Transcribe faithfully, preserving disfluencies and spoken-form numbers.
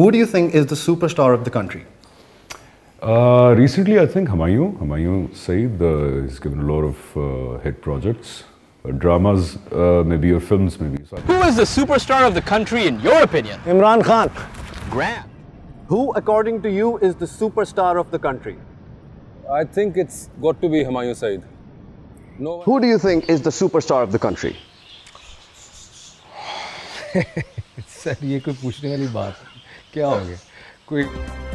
Who do you think is the superstar of the country? Uh, recently, I think Humayun, Humayun Saeed uh, has given a lot of uh, hit projects, uh, dramas, uh, maybe or films, maybe. So Who is the superstar of the country in your opinion? Imran Khan. Grant. Who, according to you, is the superstar of the country? I think it's got to be Humayun Saeed. No one... Who do you think is the superstar of the country? Sir ये कोई पूछने वाली बात क्या हो गया कोई